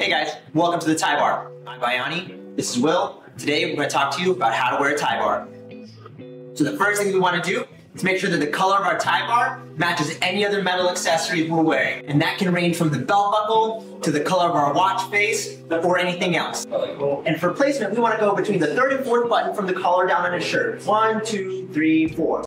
Hey guys, welcome to the Tie Bar. I'm Bayani, this is Will. Today we're going to talk to you about how to wear a tie bar. So the first thing we want to do is make sure that the color of our tie bar matches any other metal accessories we're wearing. And that can range from the belt buckle to the color of our watch face or anything else. And for placement, we want to go between the third and fourth button from the collar down on his shirt. 1, 2, 3, 4.